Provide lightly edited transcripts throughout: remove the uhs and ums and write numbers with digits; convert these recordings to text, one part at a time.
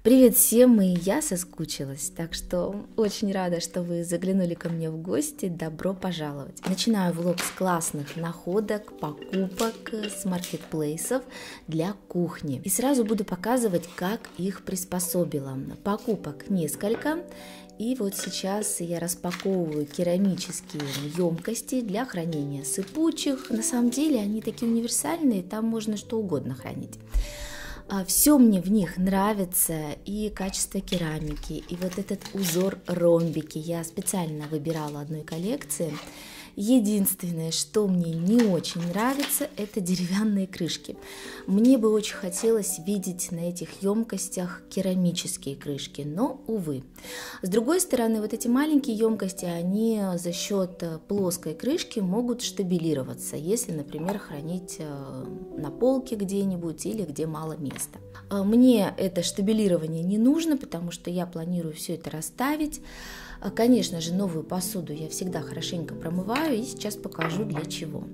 Привет всем, и я соскучилась, так что очень рада, что вы заглянули ко мне в гости, добро пожаловать. Начинаю влог с классных находок, покупок с маркетплейсов для кухни. И сразу буду показывать, как их приспособила. Покупок несколько. И вот сейчас я распаковываю керамические емкости для хранения сыпучих. На самом деле они такие универсальные, там можно что угодно хранить. Все мне в них нравится, и качество керамики, и вот этот узор ромбики. Я специально выбирала одной коллекции. Единственное, что мне не очень нравится, это деревянные крышки. Мне бы очень хотелось видеть на этих емкостях керамические крышки, но, увы. С другой стороны, вот эти маленькие емкости, они за счет плоской крышки могут штабилироваться, если, например, хранить на полке где-нибудь или где мало места. Мне это штабилирование не нужно, потому что я планирую все это расставить. Конечно же, новую посуду я всегда хорошенько промываю, и сейчас покажу для чего.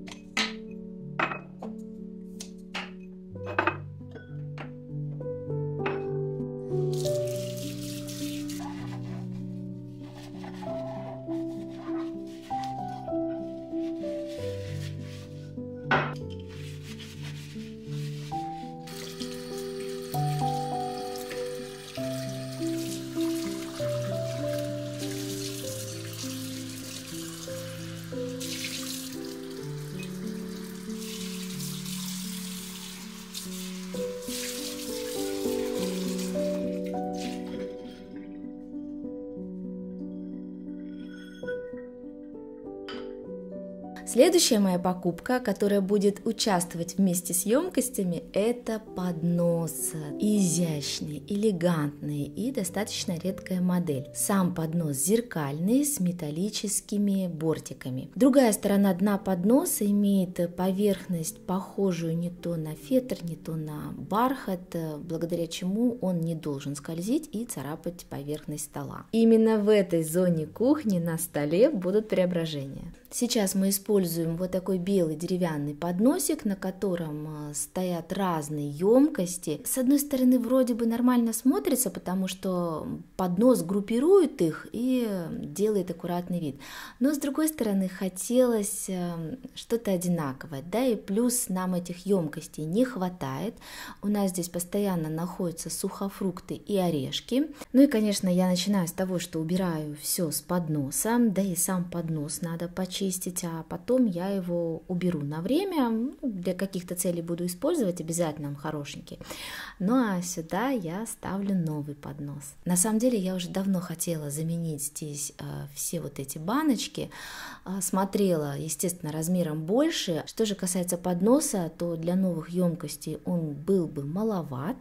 Следующая моя покупка, которая будет участвовать вместе с емкостями, это поднос. Изящный, элегантный и достаточно редкая модель. Сам поднос зеркальный с металлическими бортиками. Другая сторона дна подноса имеет поверхность, похожую не то на фетр, не то на бархат, благодаря чему он не должен скользить и царапать поверхность стола. Именно в этой зоне кухни на столе будут преображения. Сейчас мы используем вот такой белый деревянный подносик, на котором стоят разные емкости. С одной стороны, вроде бы нормально смотрится, потому что поднос группирует их и делает аккуратный вид. Но с другой стороны, хотелось что-то одинаковое, да, и плюс нам этих емкостей не хватает. У нас здесь постоянно находятся сухофрукты и орешки. Ну и, конечно, я начинаю с того, что убираю все с подноса, да и сам поднос надо почистить, а потом я его уберу на время, для каких-то целей буду использовать, обязательно он хорошенький. Ну а сюда я ставлю новый поднос. На самом деле я уже давно хотела заменить здесь все вот эти баночки, смотрела, естественно, размером больше. Что же касается подноса, то для новых емкостей он был бы маловат,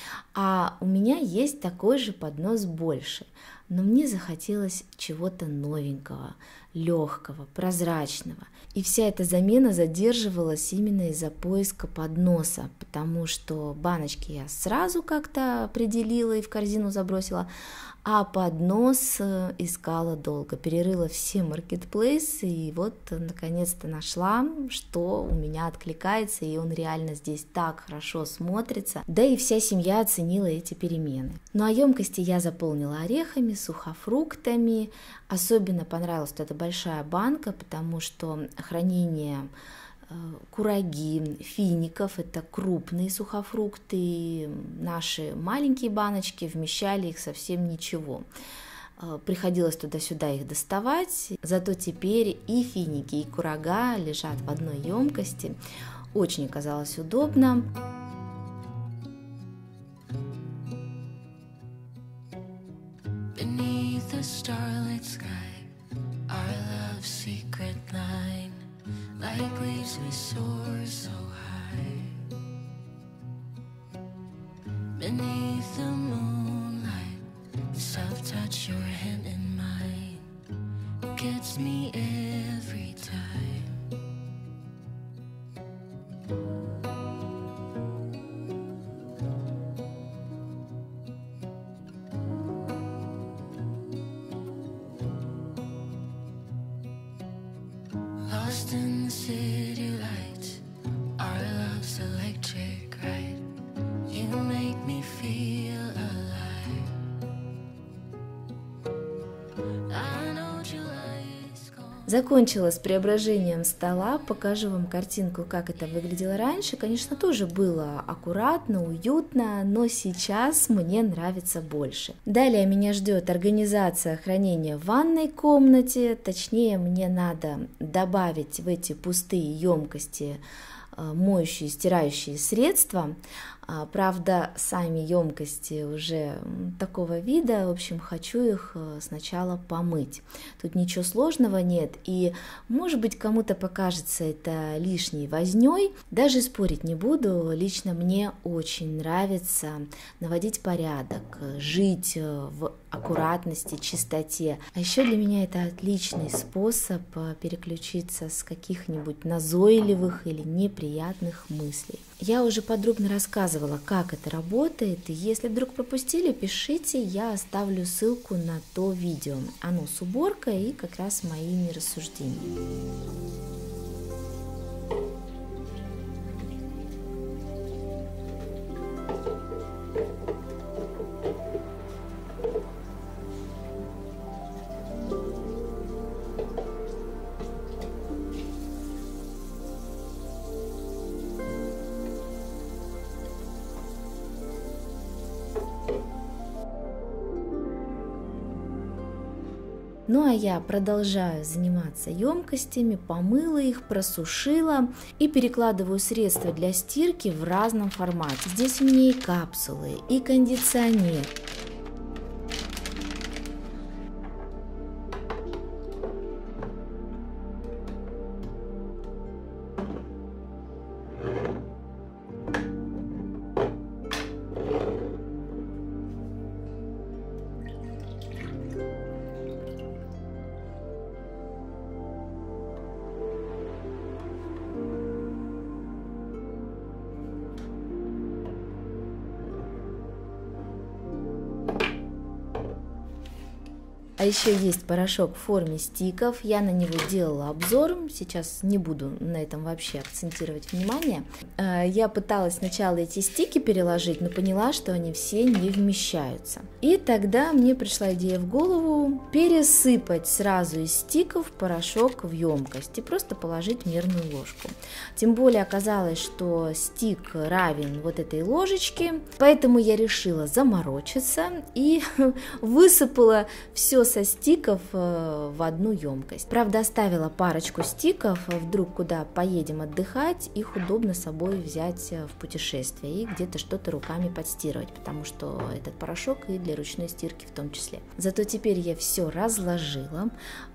а у меня есть такой же поднос больше. Но мне захотелось чего-то новенького, легкого, прозрачного. И вся эта замена задерживалась именно из-за поиска подноса, потому что баночки я сразу как-то определила и в корзину забросила, а поднос искала долго, перерыла все маркетплейсы и вот наконец-то нашла, что у меня откликается, и он реально здесь так хорошо смотрится. Да и вся семья оценила эти перемены. Ну а емкости я заполнила орехами, сухофруктами. Особенно понравилась вот эта большая банка, потому что хранение кураги, фиников, это крупные сухофрукты, и наши маленькие баночки вмещали их совсем ничего. Приходилось туда-сюда их доставать, зато теперь и финики, и курага лежат в одной емкости. Очень оказалось удобно. Like leaves we soar so high beneath the moonlight. The soft touch your hand in mine gets me every time. Lost in the city lights, our love's electric, right? You make me feel alive. Закончила с преображением стола, покажу вам картинку, как это выглядело раньше. Конечно, тоже было аккуратно, уютно, но сейчас мне нравится больше. Далее меня ждет организация хранения в ванной комнате, точнее мне надо добавить в эти пустые емкости моющие, стирающие средства. Правда, сами емкости уже такого вида, в общем, хочу их сначала помыть. Тут ничего сложного нет, и, может быть, кому-то покажется это лишней вознёй. Даже спорить не буду, лично мне очень нравится наводить порядок, жить в аккуратности, чистоте. А еще для меня это отличный способ переключиться с каких-нибудь назойливых или неприятных мыслей. Я уже подробно рассказывала, как это работает, и если вдруг пропустили, пишите, я оставлю ссылку на то видео. Оно с уборкой и как раз моими рассуждениями. Ну а я продолжаю заниматься емкостями, помыла их, просушила и перекладываю средства для стирки в разном формате. Здесь у меня и капсулы, и кондиционер. А еще есть порошок в форме стиков, я на него делала обзор, сейчас не буду на этом вообще акцентировать внимание. Я пыталась сначала эти стики переложить, но поняла, что они все не вмещаются. И тогда мне пришла идея в голову пересыпать сразу из стиков порошок в емкость и просто положить мерную ложку. Тем более оказалось, что стик равен вот этой ложечке, поэтому я решила заморочиться и высыпала все со стиков в одну емкость. Правда, оставила парочку стиков, вдруг куда поедем отдыхать, их удобно с собой взять в путешествие и где-то что-то руками подстирывать, потому что этот порошок и для ручной стирки в том числе. Зато теперь я все разложила,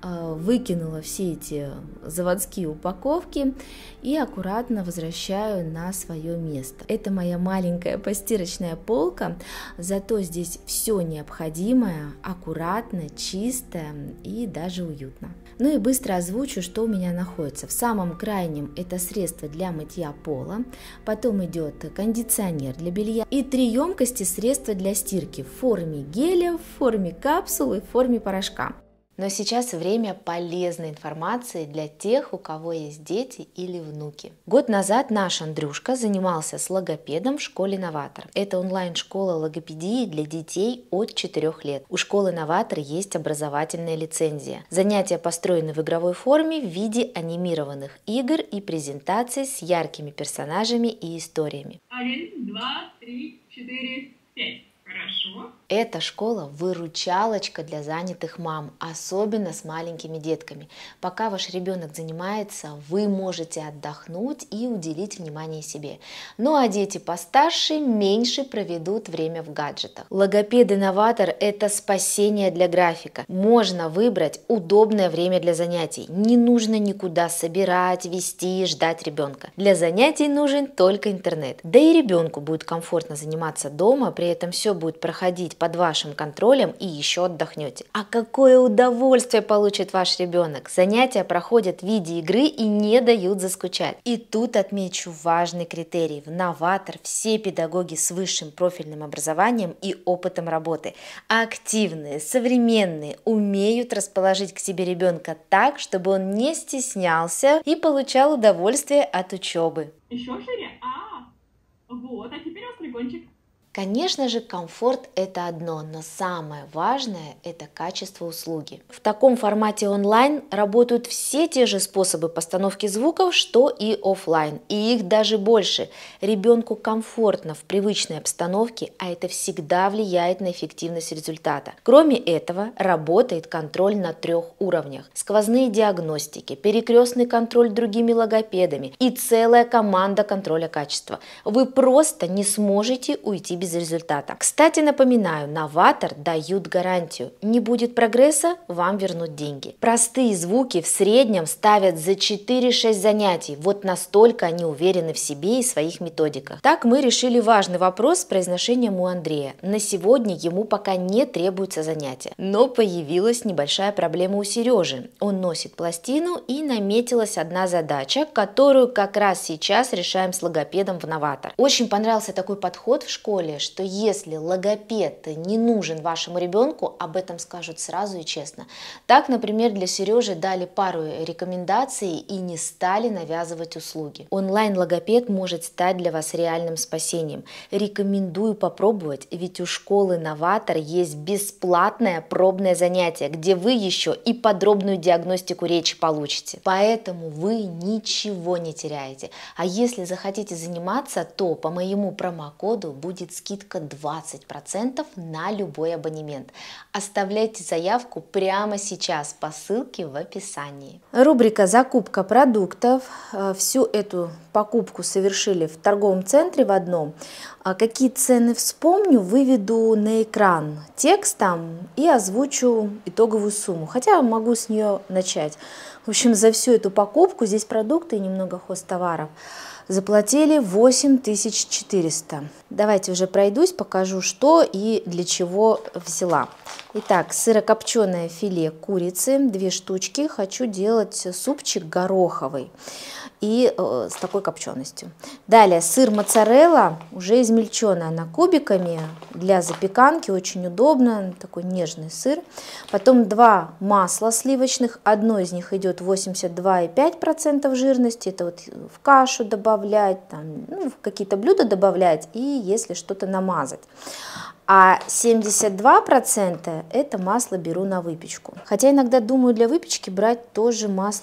выкинула все эти заводские упаковки и аккуратно возвращаю на свое место. Это моя маленькая постирочная полка, зато здесь все необходимое, аккуратно, чисто и даже уютно. Ну и быстро озвучу, что у меня находится. В самом крайнем это средство для мытья пола, потом идет кондиционер для белья и 3 емкости средства для стирки в форме геля, в форме капсулы, в форме порошка. Но сейчас время полезной информации для тех, у кого есть дети или внуки. Год назад наш Андрюшка занимался с логопедом в школе «Новатор». Это онлайн-школа логопедии для детей от 4 лет. У школы «Новатор» есть образовательная лицензия. Занятия построены в игровой форме в виде анимированных игр и презентаций с яркими персонажами и историями. 1, 2, 3, 4, 5. Хорошо. Эта школа – выручалочка для занятых мам, особенно с маленькими детками. Пока ваш ребенок занимается, вы можете отдохнуть и уделить внимание себе. Ну а дети постарше меньше проведут время в гаджетах. Логопед-инноватор – это спасение для графика. Можно выбрать удобное время для занятий. Не нужно никуда собирать, вести, ждать ребенка. Для занятий нужен только интернет. Да и ребенку будет комфортно заниматься дома, при этом все будет проходить под вашим контролем и еще отдохнете. А какое удовольствие получит ваш ребенок! Занятия проходят в виде игры и не дают заскучать. И тут отмечу важный критерий. В «Новатор» все педагоги с высшим профильным образованием и опытом работы. Активные, современные, умеют расположить к себе ребенка так, чтобы он не стеснялся и получал удовольствие от учебы. Еще шире? Вот, а теперь острый кончик. Конечно же, комфорт – это одно, но самое важное – это качество услуги. В таком формате онлайн работают все те же способы постановки звуков, что и офлайн, и их даже больше. Ребенку комфортно в привычной обстановке, а это всегда влияет на эффективность результата. Кроме этого, работает контроль на 3 уровнях: сквозные диагностики, перекрестный контроль другими логопедами и целая команда контроля качества. Вы просто не сможете уйти без результата. Кстати, напоминаю, Novator дают гарантию: не будет прогресса, вам вернут деньги. Простые звуки в среднем ставят за 4-6 занятий. Вот настолько они уверены в себе и своих методиках. Так мы решили важный вопрос с произношением у Андрея. На сегодня ему пока не требуется занятия. Но появилась небольшая проблема у Сережи. Он носит пластину, и наметилась одна задача, которую как раз сейчас решаем с логопедом в Novator. Очень понравился такой подход в школе, что если логопед не нужен вашему ребенку, об этом скажут сразу и честно. Так, например, для Сережи дали пару рекомендаций и не стали навязывать услуги. Онлайн-логопед может стать для вас реальным спасением. Рекомендую попробовать, ведь у школы Novator есть бесплатное пробное занятие, где вы еще и подробную диагностику речи получите. Поэтому вы ничего не теряете. А если захотите заниматься, то по моему промокоду будет скидка 20% на любой абонемент. Оставляйте заявку прямо сейчас по ссылке в описании. Рубрика «Закупка продуктов». Всю эту покупку совершили в торговом центре в одном. Какие цены вспомню, выведу на экран текстом и озвучу итоговую сумму. Хотя могу с нее начать. В общем, за всю эту покупку, здесь продукты и немного хозтоваров, заплатили 8400. Давайте уже пройдусь, покажу, что и для чего взяла. Итак, сырокопченое филе курицы, 2 штучки. Хочу делать супчик гороховый и с такой копченостью. Далее сыр моцарелла, уже измельченный, она кубиками, для запеканки, очень удобно, такой нежный сыр. Потом 2 масла сливочных, одно из них идет 82,5% жирности, это вот в кашу добавлять, там, в какие-то блюда добавлять и если что-то намазать. А 72% это масло беру на выпечку. Хотя иногда думаю для выпечки брать тоже масло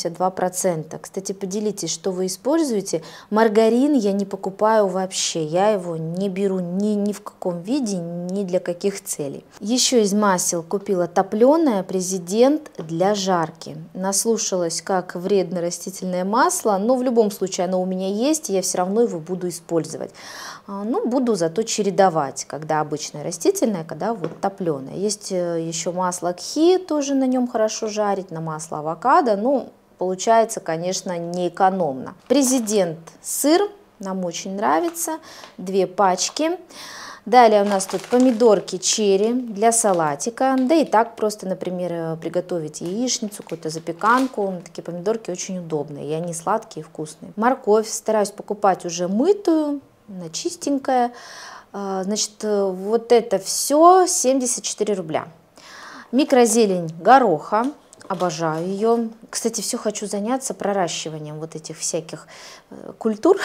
82%. Кстати, поделитесь, что вы используете. Маргарин я не покупаю вообще. Я его не беру ни в каком виде, ни для каких целей. Еще из масел купила топленое «Президент» для жарки. Наслушалась, как вредно растительное масло, но в любом случае оно у меня есть, и я все равно его буду использовать. Ну, буду зато чередовать, когда обычное растительное, когда вот топленое. Есть еще масло кхи, тоже на нем хорошо жарить, на масло авокадо. Ну, получается, конечно, не экономно. «Президент» сыр, нам очень нравится, 2 пачки. Далее у нас тут помидорки черри для салатика, да и так просто, например, приготовить яичницу, какую-то запеканку. Такие помидорки очень удобные, и они сладкие и вкусные. Морковь стараюсь покупать уже мытую, она чистенькая. Значит, вот это все 74 рубля. Микрозелень гороха, обожаю ее. Кстати, все хочу заняться проращиванием вот этих всяких культур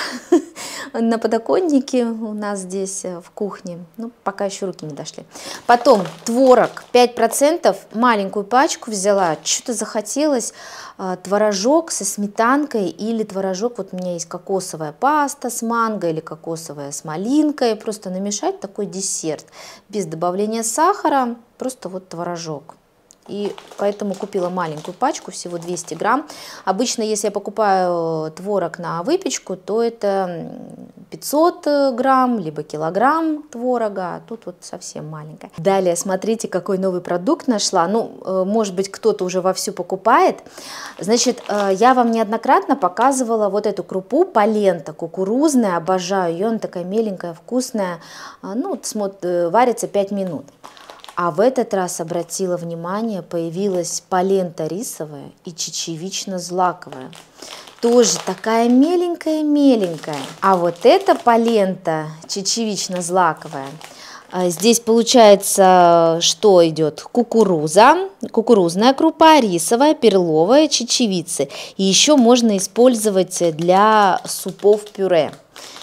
на подоконнике у нас здесь в кухне. Ну, пока еще руки не дошли. Потом творог 5%, маленькую пачку взяла. Что-то захотелось творожок со сметанкой или творожок, вот у меня есть кокосовая паста с манго или кокосовая с малинкой. Просто намешать такой десерт без добавления сахара, просто вот творожок. И поэтому купила маленькую пачку, всего 200 грамм. Обычно, если я покупаю творог на выпечку, то это 500 грамм, либо килограмм творога, а тут вот совсем маленькая. Далее, смотрите, какой новый продукт нашла. Ну, может быть, кто-то уже вовсю покупает. Значит, я вам неоднократно показывала вот эту крупу полента кукурузная, обожаю ее, она такая меленькая, вкусная. Ну, варится 5 минут. А в этот раз обратила внимание, появилась полента рисовая и чечевично-злаковая. Тоже такая меленькая-меленькая. А вот эта полента чечевично-злаковая. Здесь получается, что идет? Кукуруза, кукурузная крупа, рисовая, перловая, чечевицы. И еще можно использовать для супов пюре.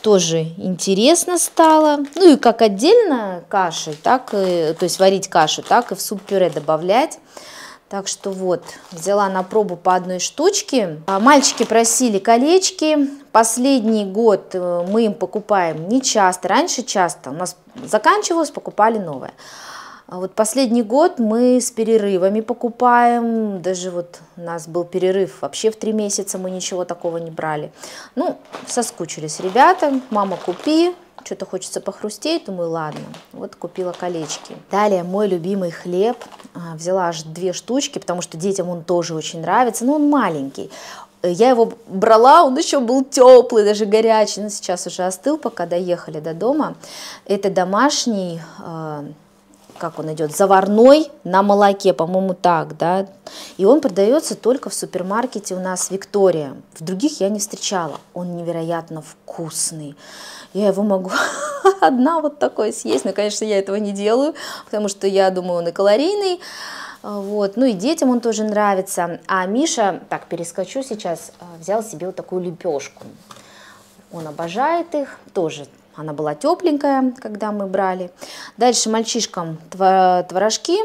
тоже интересно стало. Ну и как отдельно кашей, так и, то есть варить кашу, так и в суп-пюре добавлять. Так что вот, взяла на пробу по одной штучке. Мальчики просили колечки. Последний год мы им покупаем не часто. Раньше часто. У нас заканчивалось, покупали новое. А вот последний год мы с перерывами покупаем. Даже вот у нас был перерыв вообще в 3 месяца, мы ничего такого не брали. Ну, соскучились ребята. Мама, купи. Что-то хочется похрустеть, думаю, ладно, вот купила колечки. Далее мой любимый хлеб, взяла аж 2 штучки, потому что детям он тоже очень нравится, но он маленький. Я его брала, он еще был теплый, даже горячий, но сейчас уже остыл, пока доехали до дома. Это домашний, как он идет, заварной на молоке, по-моему, так, да. И он продается только в супермаркете у нас Виктория. В других я не встречала. Он невероятно вкусный. Я его могу одна вот такой съесть, но, конечно, я этого не делаю, потому что я думаю, он и калорийный. Вот. Ну и детям он тоже нравится. А Миша, так, перескочу сейчас, взял себе вот такую лепешку. Он обожает их, тоже. Она была тепленькая, когда мы брали. Дальше мальчишкам творожки,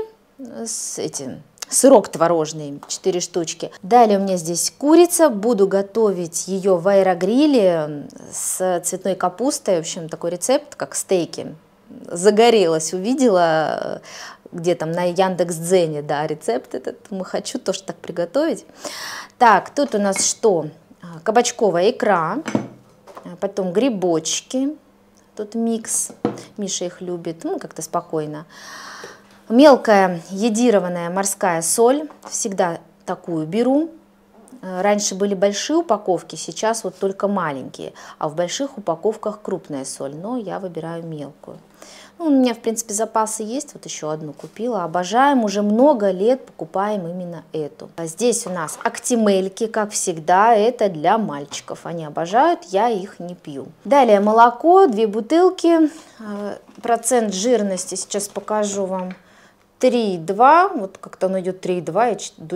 сырок творожный, 4 штучки. Далее у меня здесь курица. Буду готовить ее в аэрогриле с цветной капустой. В общем, такой рецепт, как стейки. Загорелась, увидела где там на Яндекс.Дзене, да, рецепт этот. Хочу тоже так приготовить. Так, тут у нас что? Кабачковая икра, потом грибочки. Тут микс, Миша их любит, ну, как-то спокойно. Мелкая йодированная морская соль, всегда такую беру. Раньше были большие упаковки, сейчас вот только маленькие, а в больших упаковках крупная соль, но я выбираю мелкую. Ну, у меня, в принципе, запасы есть, вот еще одну купила. Обожаем, уже много лет покупаем именно эту. А здесь у нас актимельки, как всегда, это для мальчиков. Они обожают, я их не пью. Далее молоко, 2 бутылки, процент жирности, сейчас покажу вам, 3,2, вот как-то оно идет 3,2 до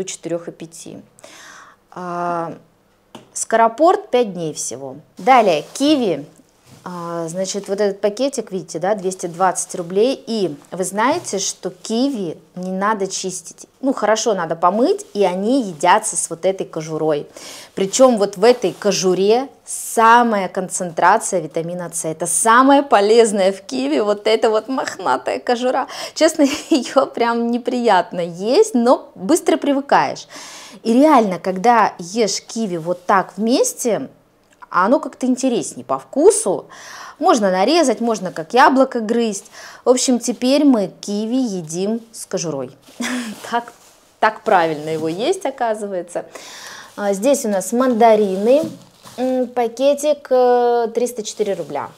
4,5. Скоропорт 5 дней всего. Далее киви. Значит, вот этот пакетик, видите, да, 220 рублей. И вы знаете, что киви не надо чистить. Ну, хорошо, надо помыть, и они едятся с вот этой кожурой. Причем вот в этой кожуре самая концентрация витамина С. Это самое полезное в киви, вот эта вот мохнатая кожура. Честно, ее прям неприятно есть, но быстро привыкаешь. И реально, когда ешь киви вот так вместе, а оно как-то интереснее по вкусу. Можно нарезать, можно как яблоко грызть. В общем, теперь мы киви едим с кожурой. Так правильно его есть, оказывается. Здесь у нас мандарины. Пакетик 304 рубля.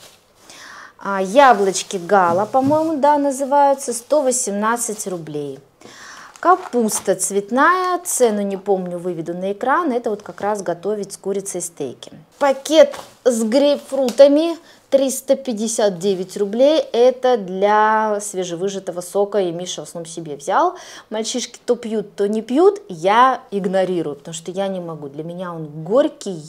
Яблочки Гала, по-моему, да, называются, 118 рублей. Капуста цветная, цену не помню, выведу на экран, это вот как раз готовить с курицей стейки. Пакет с грейпфрутами 359 рублей, это для свежевыжатого сока, и Миша в основном себе взял. Мальчишки то пьют, то не пьют, я игнорирую, потому что я не могу, для меня он горький,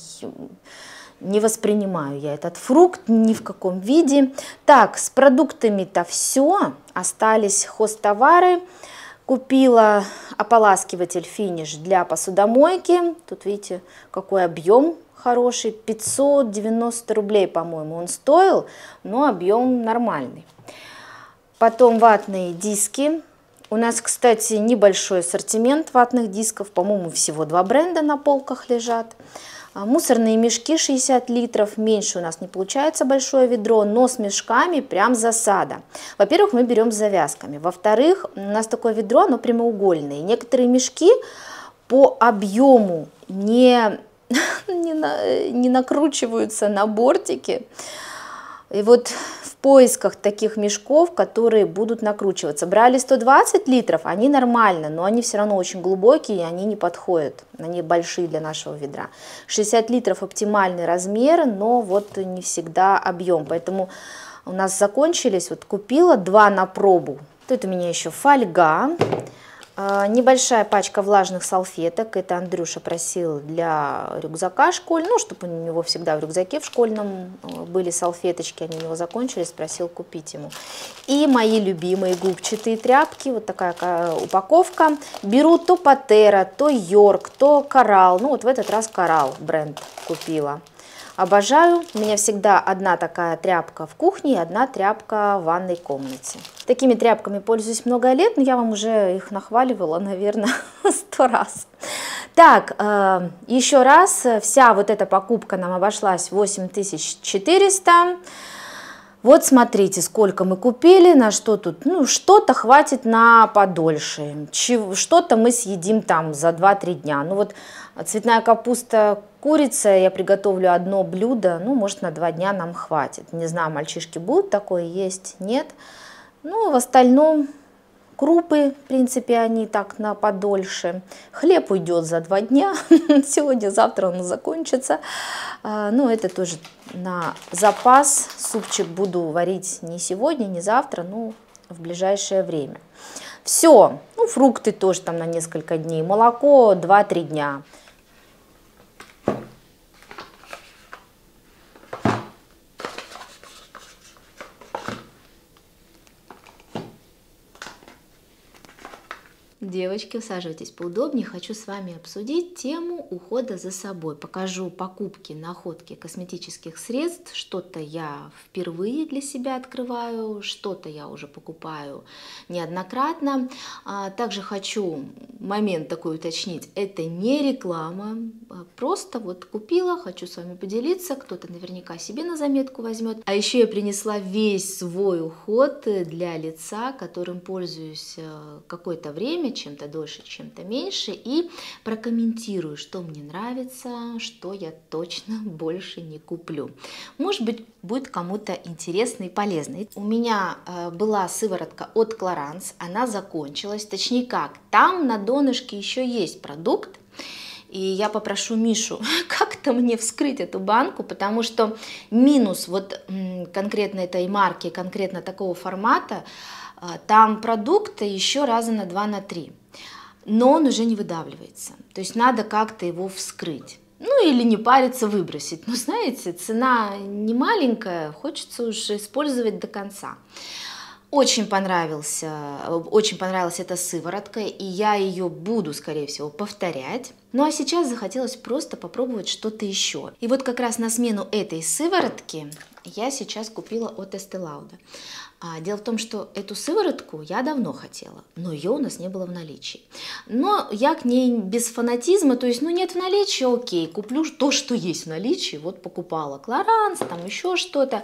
не воспринимаю я этот фрукт ни в каком виде. Так, с продуктами-то все, остались хозтовары. Купила ополаскиватель финиш для посудомойки. Тут видите, какой объем хороший. 590 рублей, по-моему, он стоил, но объем нормальный. Потом ватные диски. У нас, кстати, небольшой ассортимент ватных дисков. По-моему, всего 2 бренда на полках лежат. Мусорные мешки 60 литров, меньше у нас не получается большое ведро, но с мешками прям засада. Во-первых, мы берем с завязками. Во-вторых, у нас такое ведро, оно прямоугольное. Некоторые мешки по объему не накручиваются на бортики. И вот в поисках таких мешков, которые будут накручиваться. Брали 120 литров, они нормально, но они все равно очень глубокие, и они не подходят. Они большие для нашего ведра. 60 литров оптимальный размер, но вот не всегда объем. Поэтому у нас закончились, вот купила 2 на пробу. Тут у меня еще фольга. Небольшая пачка влажных салфеток. Это Андрюша просил для рюкзака школьного, ну, чтобы у него всегда в рюкзаке в школьном были салфеточки, они у него закончились, просил купить ему. И мои любимые губчатые тряпки, вот такая упаковка. Беру то Патера, то Йорк, то Коралл. Ну, вот в этот раз Коралл бренд купила. Обожаю. У меня всегда одна такая тряпка в кухне и одна тряпка в ванной комнате. Такими тряпками пользуюсь много лет, но я вам уже их нахваливала, наверное, 100 раз. Так, еще раз, вся вот эта покупка нам обошлась 8400. Вот смотрите, сколько мы купили, на что тут, ну, что-то хватит на подольше, что-то мы съедим там за 2-3 дня. Ну вот цветная капуста, курица, я приготовлю одно блюдо, ну, может, на 2 дня нам хватит. Не знаю, мальчишки будут такое есть, нет. Ну, в остальном крупы, в принципе, они так на подольше. Хлеб уйдет за 2 дня, сегодня-завтра он закончится. Ну, это тоже на запас. Супчик буду варить не сегодня, не завтра, но в ближайшее время. Все, ну, фрукты тоже там на несколько дней, молоко 2-3 дня. Девочки, усаживайтесь поудобнее. Хочу с вами обсудить тему ухода за собой. Покажу покупки, находки косметических средств. Что-то я впервые для себя открываю, что-то я уже покупаю неоднократно. Также хочу момент такой уточнить. Это не реклама, просто вот купила, хочу с вами поделиться. Кто-то наверняка себе на заметку возьмет. А еще я принесла весь свой уход для лица, которым пользуюсь какое-то время, чем-то дольше, чем-то меньше, и прокомментирую, что мне нравится, что я точно больше не куплю. Может быть, будет кому-то интересно и полезно. У меня была сыворотка от Clarins, она закончилась, точнее как, там на донышке еще есть продукт, и я попрошу Мишу как-то мне вскрыть эту банку, потому что минус вот конкретно этой марки, конкретно такого формата, там продукта еще раза на 2-3, но он уже не выдавливается, то есть надо как-то его вскрыть. Ну или не париться, выбросить. Но знаете, цена не маленькая, хочется уже использовать до конца. Очень понравилась эта сыворотка, и я ее буду, скорее всего, повторять. Ну а сейчас захотелось просто попробовать что-то еще. И вот как раз на смену этой сыворотки я сейчас купила от Estée Lauder. Дело в том, что эту сыворотку я давно хотела, но ее у нас не было в наличии. Но я к ней без фанатизма, то есть, ну нет в наличии, окей, куплю то, что есть в наличии. Вот покупала Clarins, там еще что-то.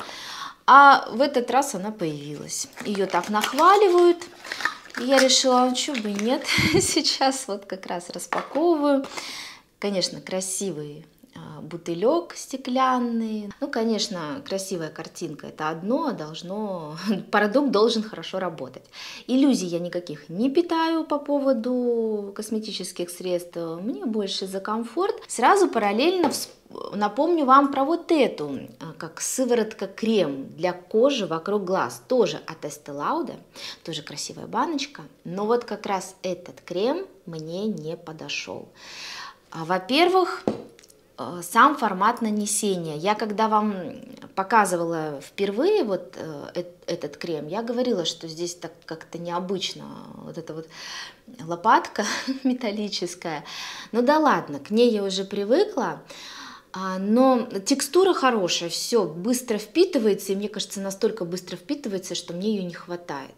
А в этот раз она появилась. Ее так нахваливают. И я решила, ну что бы и нет. Сейчас вот как раз распаковываю. Конечно, красивый бутылек стеклянный. Ну, конечно, красивая картинка — это одно, продукт должен хорошо работать. Иллюзий я никаких не питаю по поводу косметических средств. Мне больше за комфорт. Сразу параллельно напомню вам про вот эту, как сыворотка-крем для кожи вокруг глаз, тоже от Estée Lauder, тоже красивая баночка, но вот как раз этот крем мне не подошел. Во-первых, сам формат нанесения. Я когда вам показывала впервые вот этот крем, я говорила, что здесь так как-то необычно, вот эта вот лопатка металлическая. Ну да ладно, к ней я уже привыкла. Но текстура хорошая, все быстро впитывается, и мне кажется, настолько быстро впитывается, что мне ее не хватает.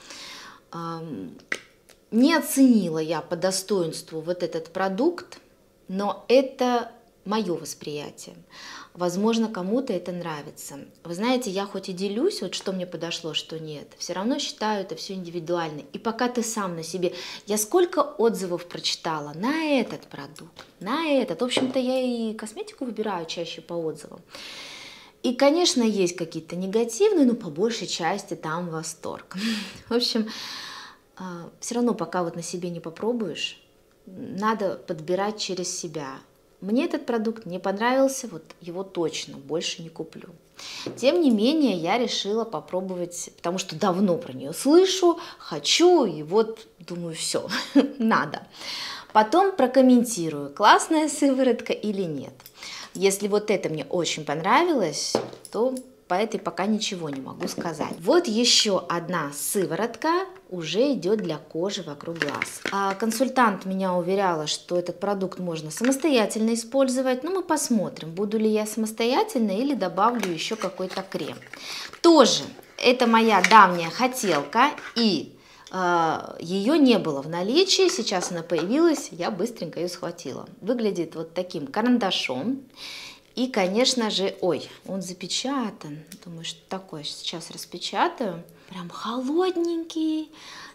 Не оценила я по достоинству вот этот продукт, но это мое восприятие. Возможно, кому-то это нравится. Вы знаете, я хоть и делюсь, вот что мне подошло, что нет, все равно считаю это все индивидуально. И пока ты сам на себе... Я сколько отзывов прочитала на этот продукт, на этот. В общем-то, я и косметику выбираю чаще по отзывам. И, конечно, есть какие-то негативные, но по большей части там восторг. В общем, все равно, пока вот на себе не попробуешь, надо подбирать через себя. Мне этот продукт не понравился, вот его точно больше не куплю. Тем не менее, я решила попробовать, потому что давно про нее слышу, хочу, и вот думаю, все, надо. Потом прокомментирую, классная сыворотка или нет. Если вот это мне очень понравилось, то по этой пока ничего не могу сказать. Вот еще одна сыворотка уже идет для кожи вокруг глаз. Консультант меня уверяла, что этот продукт можно самостоятельно использовать. Но мы посмотрим, буду ли я самостоятельно или добавлю еще какой-то крем. Тоже это моя давняя хотелка, и ее не было в наличии, сейчас она появилась, я быстренько ее схватила. Выглядит вот таким карандашом. И, конечно же, ой, он запечатан. Думаю, что такое, сейчас распечатаю. Прям холодненький.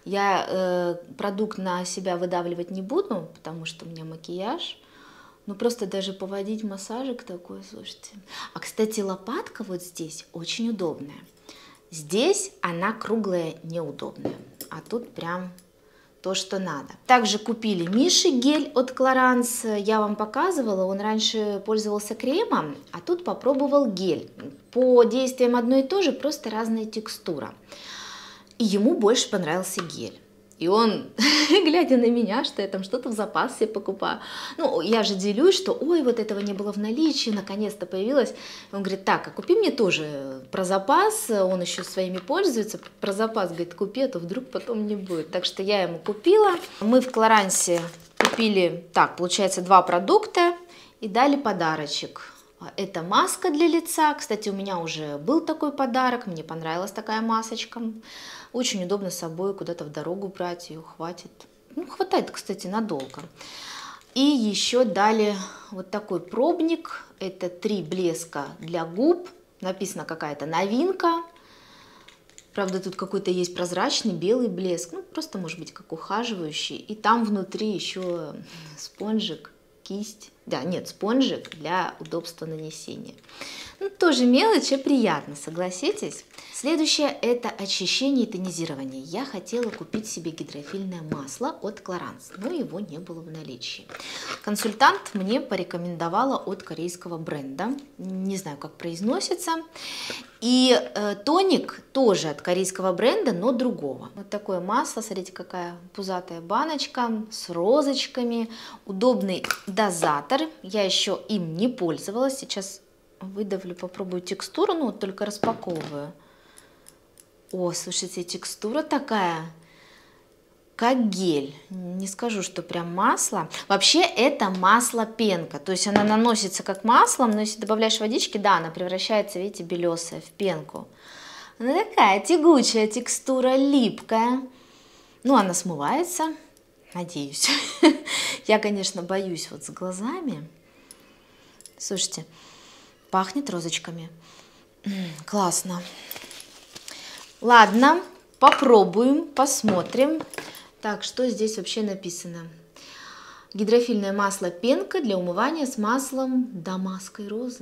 Я продукт на себя выдавливать не буду, потому что у меня макияж. Ну, просто даже поводить массажик такой, слушайте. А, кстати, лопатка вот здесь очень удобная. Здесь она круглая, неудобная. А тут прям то, что надо. Также купили Миши гель от Clarins. Я вам показывала, он раньше пользовался кремом, а тут попробовал гель. По действиям одно и то же, просто разная текстура. И ему больше понравился гель. И он, глядя на меня, что я там что-то в запас себе покупаю. Ну, я же делюсь, что ой, вот этого не было в наличии, наконец-то появилось. Он говорит, так, а купи мне тоже про запас, он еще своими пользуется. Про запас, говорит, купи, а то вдруг потом не будет. Так что я ему купила. Мы в Кларансе купили, так, получается, 2 продукта и дали подарочек. Это маска для лица. Кстати, у меня уже был такой подарок, мне понравилась такая масочка. Очень удобно с собой куда-то в дорогу брать, ее хватит. Ну, хватает, кстати, надолго. И еще дали вот такой пробник. Это 3 блеска для губ. Написано какая-то новинка. Правда, тут какой-то есть прозрачный белый блеск. Ну, просто, может быть, как ухаживающий. И там внутри еще спонжик, кисть. Да, нет, спонжик для удобства нанесения. Ну, тоже мелочь, а приятно, согласитесь? Следующее – это очищение и тонизирование. Я хотела купить себе гидрофильное масло от Clarins, но его не было в наличии. Консультант мне порекомендовала от корейского бренда, не знаю, как произносится. И тоник тоже от корейского бренда, но другого. Вот такое масло, смотрите, какая пузатая баночка с розочками, удобный дозатор. Я еще им не пользовалась, сейчас выдавлю, попробую текстуру, ну вот только распаковываю. О, слушайте, текстура такая, как гель. Не скажу, что прям масло. Вообще это масло-пенка, то есть она наносится как маслом, но если добавляешь водички, да, она превращается, видите, белесая в пенку. Она такая тягучая текстура, липкая. Ну, она смывается, надеюсь. Я, конечно, боюсь вот с глазами. Слушайте, пахнет розочками. Классно. Ладно, попробуем, посмотрим. Так, что здесь вообще написано? Гидрофильное масло пенка для умывания с маслом дамасской розы.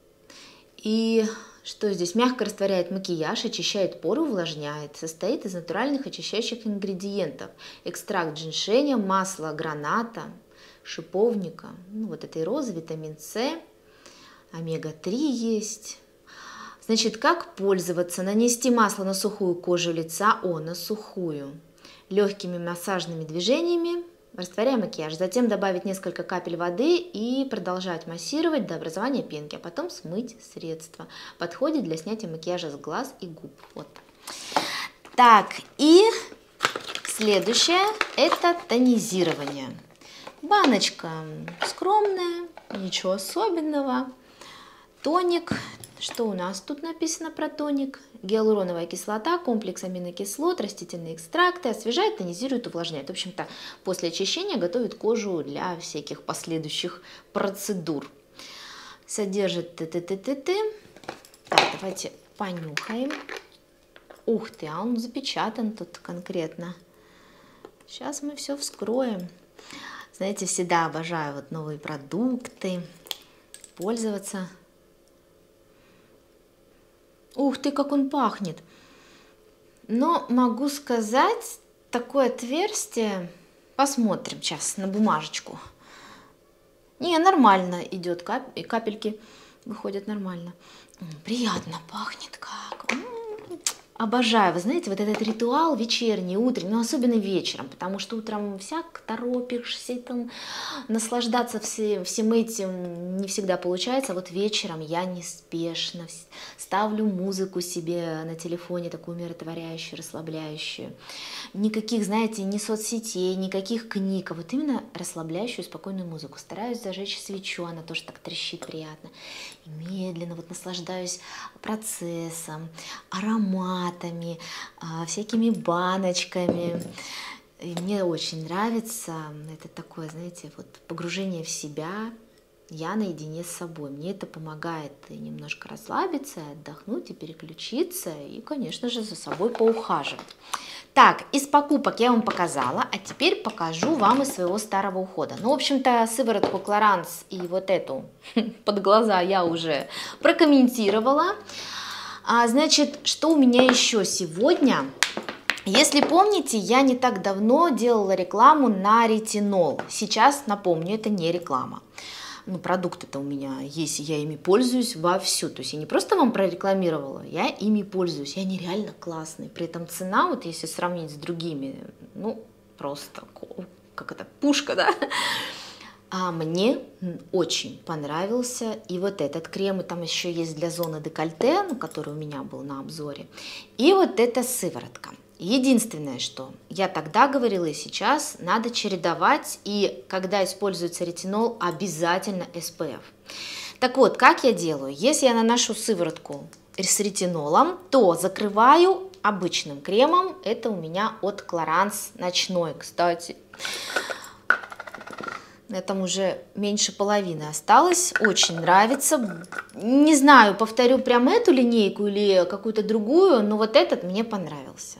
И что здесь? Мягко растворяет макияж, очищает поры, увлажняет. Состоит из натуральных очищающих ингредиентов. Экстракт женьшеня, масло граната, шиповника, ну, вот этой розы, витамин С, омега-3 есть. Значит, как пользоваться? Нанести масло на сухую кожу лица, на сухую, легкими массажными движениями, растворяя макияж. Затем добавить несколько капель воды и продолжать массировать до образования пенки, а потом смыть средство. Подходит для снятия макияжа с глаз и губ. Вот. Так, и следующее – это тонизирование. Баночка скромная, ничего особенного. Тоник. Что у нас тут написано про тоник? Гиалуроновая кислота, комплекс аминокислот, растительные экстракты, освежает, тонизирует, увлажняет. В общем-то, после очищения готовит кожу для всяких последующих процедур. Содержит т-т-т-т-т. Так, давайте понюхаем. Ух ты, а он запечатан тут конкретно. Сейчас мы все вскроем. Знаете, всегда обожаю вот новые продукты, пользоваться. Ух ты, как он пахнет! Но могу сказать, такое отверстие, посмотрим сейчас на бумажечку. Не, нормально идет, капельки выходят нормально. Приятно пахнет как. Обожаю, вы знаете, вот этот ритуал вечерний, утренний, но особенно вечером, потому что утром всяк торопишься, там, наслаждаться всем этим не всегда получается. Вот вечером я неспешно ставлю музыку себе на телефоне, такую умиротворяющую, расслабляющую. Никаких, знаете, ни соцсетей, никаких книг, а вот именно расслабляющую, спокойную музыку. Стараюсь зажечь свечу, она тоже так трещит приятно. И медленно вот наслаждаюсь процессом, ароматами, всякими баночками. И мне очень нравится это такое, знаете, вот погружение в себя, я наедине с собой. Мне это помогает и немножко расслабиться, отдохнуть и переключиться, и, конечно же, за собой поухаживать. Так, из покупок я вам показала, а теперь покажу вам из своего старого ухода. Ну, в общем-то, сыворотку Clarins и вот эту под глаза я уже прокомментировала. Значит, что у меня еще сегодня? Если помните, я не так давно делала рекламу на ретинол. Сейчас, напомню, это не реклама. Ну, продукты-то у меня есть, и я ими пользуюсь вовсю. То есть я не просто вам прорекламировала, я ими пользуюсь. И они реально классные. При этом цена, вот если сравнить с другими, ну, просто, как это, пушка, да? А мне очень понравился и вот этот крем, и там еще есть для зоны декольте, ну, который у меня был на обзоре, и вот эта сыворотка. Единственное, что я тогда говорила и сейчас, надо чередовать, и когда используется ретинол, обязательно SPF. Так вот, как я делаю? Если я наношу сыворотку с ретинолом, то закрываю обычным кремом, это у меня от Clarins ночной, кстати. Там уже меньше половины осталось, очень нравится. Не знаю, повторю прям эту линейку или какую-то другую, но вот этот мне понравился.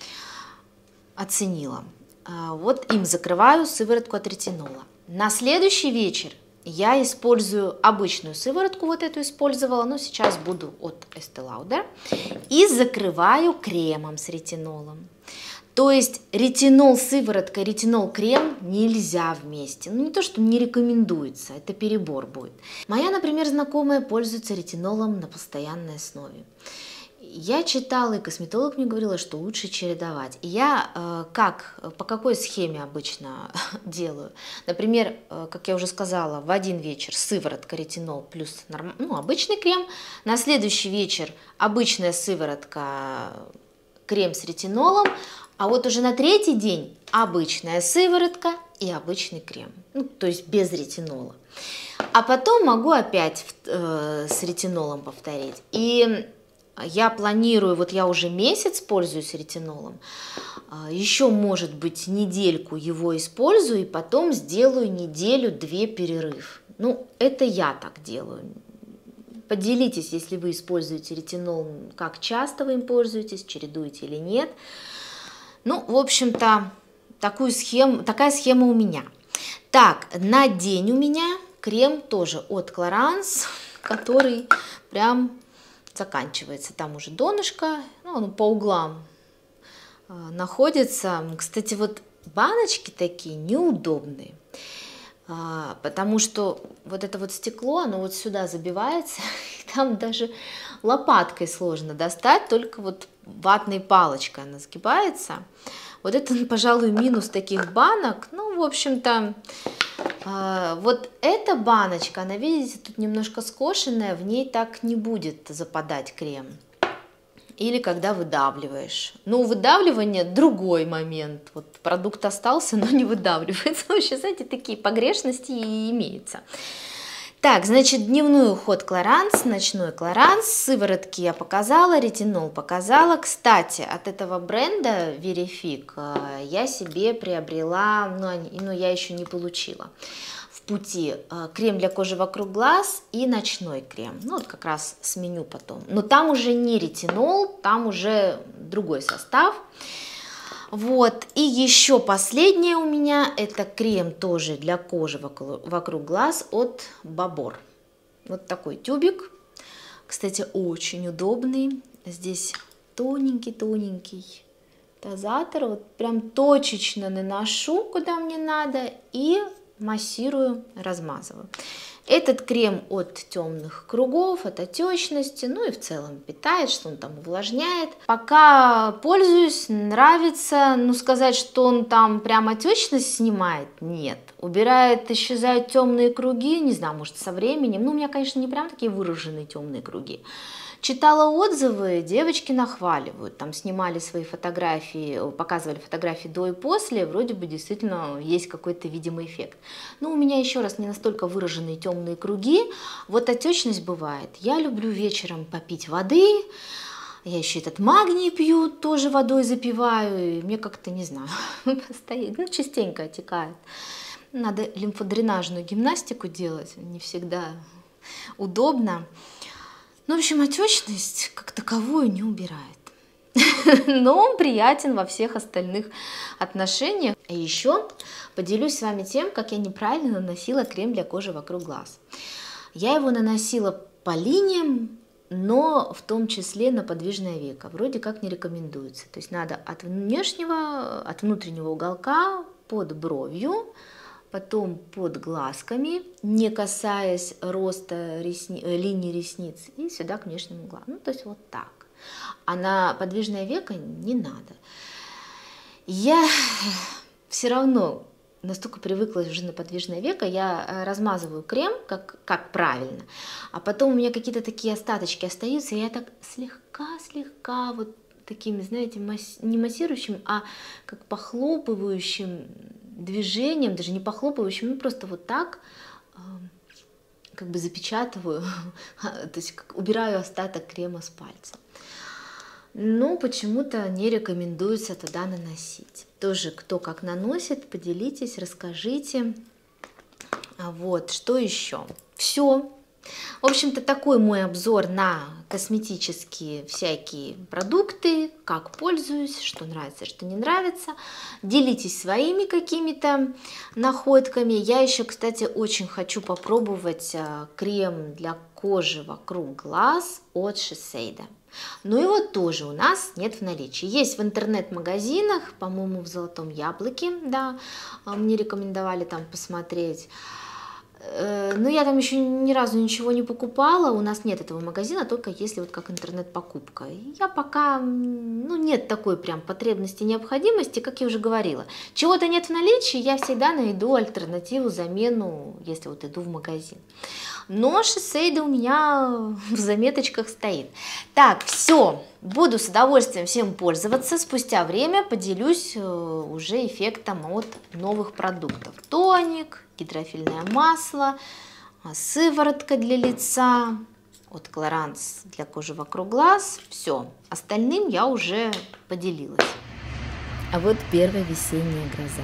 Оценила. Вот им закрываю сыворотку от ретинола. На следующий вечер я использую обычную сыворотку, вот эту использовала, но сейчас буду от Estée Lauder, и закрываю кремом с ретинолом. То есть ретинол сыворотка, ретинол крем нельзя вместе. Ну не то, что не рекомендуется, это перебор будет. Моя, например, знакомая пользуется ретинолом на постоянной основе. Я читала, и косметолог мне говорила, что лучше чередовать. И я по какой схеме обычно делаю? Например, как я уже сказала, в один вечер сыворотка, ретинол плюс обычный крем. На следующий вечер обычная сыворотка, крем с ретинолом. А вот уже на третий день обычная сыворотка и обычный крем. Ну, то есть без ретинола. А потом могу опять с ретинолом повторить. И я планирую, вот я уже месяц пользуюсь ретинолом, еще, может быть, недельку его использую, и потом сделаю неделю-две перерыв. Ну, это я так делаю. Поделитесь, если вы используете ретинол, как часто вы им пользуетесь, чередуете или нет. Ну, в общем-то, такая схема у меня. Так, на день у меня крем тоже от Clarins, который прям заканчивается. Там уже донышко, он по углам находится. Кстати, вот баночки такие неудобные, потому что вот это вот стекло, оно вот сюда забивается, и там даже лопаткой сложно достать, только вот ватной палочкой она сгибается. Вот это, пожалуй, минус таких банок. Ну, в общем-то, вот эта баночка, она, видите, тут немножко скошенная, в ней так не будет западать крем. Или когда выдавливаешь. Ну, выдавливание другой момент. Вот продукт остался, но не выдавливается. Вообще, знаете, такие погрешности и имеются. Так, значит, дневной уход Clarins, ночной Clarins, сыворотки я показала, ретинол показала. Кстати, от этого бренда Verific я себе приобрела, но я еще не получила в пути, крем для кожи вокруг глаз и ночной крем. Ну, вот как раз сменю потом. Но там уже не ретинол, там уже другой состав. Вот, и еще последнее у меня, это крем тоже для кожи вокруг глаз от Babor. Вот такой тюбик, кстати, очень удобный, здесь тоненький-тоненький дозатор, вот прям точечно наношу, куда мне надо, и массирую, размазываю. Этот крем от темных кругов, от отечности, ну и в целом питает, что он там увлажняет. Пока пользуюсь, нравится, ну сказать, что он там прям отечность снимает, нет. Убирает, исчезают темные круги, не знаю, может со временем. Ну у меня, конечно, не прям такие выраженные темные круги. Читала отзывы, девочки нахваливают, там снимали свои фотографии, показывали фотографии до и после, вроде бы действительно есть какой-то видимый эффект. Но у меня еще раз не настолько выраженные темные круги, вот отечность бывает. Я люблю вечером попить воды, я еще этот магний пью, тоже водой запиваю, и мне как-то, не знаю, ну, частенько отекает. Надо лимфодренажную гимнастику делать, не всегда удобно. Ну, в общем, отечность как таковую не убирает. Но он приятен во всех остальных отношениях. А еще поделюсь с вами тем, как я неправильно наносила крем для кожи вокруг глаз. Я его наносила по линиям, но в том числе на подвижное веко. Вроде как не рекомендуется. То есть надо от внутреннего уголка под бровью, потом под глазками, не касаясь роста линии ресниц, и сюда к внешнему глазу. Ну, то есть вот так. А на подвижное веко не надо. Я все равно настолько привыкла уже на подвижное веко, я размазываю крем, как правильно, а потом у меня какие-то такие остаточки остаются, и я так слегка вот такими, знаете, не массирующим, а как похлопывающим движением, даже не похлопывающим, ну просто вот так как бы запечатываю, то есть убираю остаток крема с пальца. Но почему-то не рекомендуется туда наносить. Тоже кто как наносит, поделитесь, расскажите. Вот, что еще? Все. В общем-то, такой мой обзор на косметические всякие продукты, как пользуюсь, что нравится, что не нравится. Делитесь своими какими-то находками. Я еще, кстати, очень хочу попробовать крем для кожи вокруг глаз от Shiseido. Но его тоже у нас нет в наличии. Есть в интернет-магазинах, по-моему, в Золотом Яблоке, да, мне рекомендовали там посмотреть. Но я там еще ни разу ничего не покупала, у нас нет этого магазина, только если вот как интернет-покупка. Я пока, ну, нет такой прям потребности, необходимости, как я уже говорила. Чего-то нет в наличии, я всегда найду альтернативу, замену, если вот иду в магазин. Но Shiseido у меня в заметочках стоит. Так, все, буду с удовольствием всем пользоваться. Спустя время поделюсь уже эффектом от новых продуктов. Тоник, гидрофильное масло, сыворотка для лица, от Clarins для кожи вокруг глаз. Все, остальным я уже поделилась. А вот первая весенняя гроза.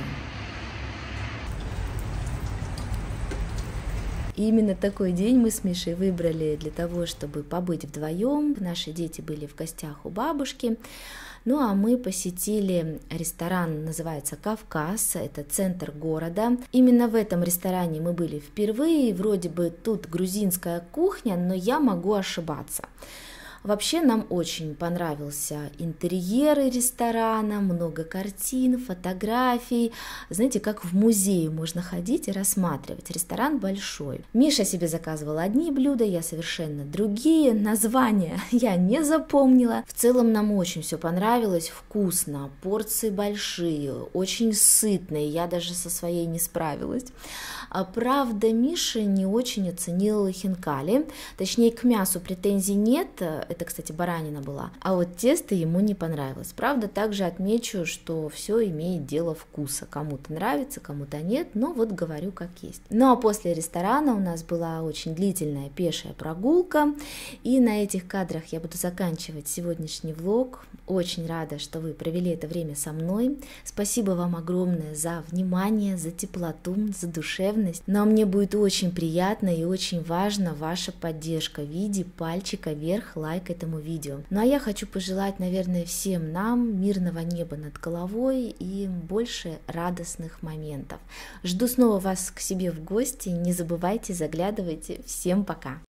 И именно такой день мы с Мишей выбрали для того, чтобы побыть вдвоем. Наши дети были в гостях у бабушки. Ну а мы посетили ресторан, называется «Кавказ», это центр города. Именно в этом ресторане мы были впервые, вроде бы тут грузинская кухня, но я могу ошибаться. Вообще нам очень понравился интерьер ресторана, много картин, фотографий. Знаете, как в музее можно ходить и рассматривать. Ресторан большой. Миша себе заказывал одни блюда, я совершенно другие. Названия я не запомнила. В целом нам очень все понравилось, вкусно, порции большие, очень сытные. Я даже со своей не справилась. Правда, Миша не очень оценил хинкали, точнее к мясу претензий нет, это, кстати, баранина была, а вот тесто ему не понравилось. Правда, также отмечу, что все имеет дело вкуса, кому-то нравится, кому-то нет, но вот говорю как есть. Ну а после ресторана у нас была очень длительная пешая прогулка, и на этих кадрах я буду заканчивать сегодняшний влог. Очень рада, что вы провели это время со мной. Спасибо вам огромное за внимание, за теплоту, за душевность. Но мне будет очень приятно и очень важна ваша поддержка в виде пальчика вверх, лайк этому видео. Ну а я хочу пожелать, наверное, всем нам мирного неба над головой и больше радостных моментов. Жду снова вас к себе в гости. Не забывайте, заглядывайте. Всем пока!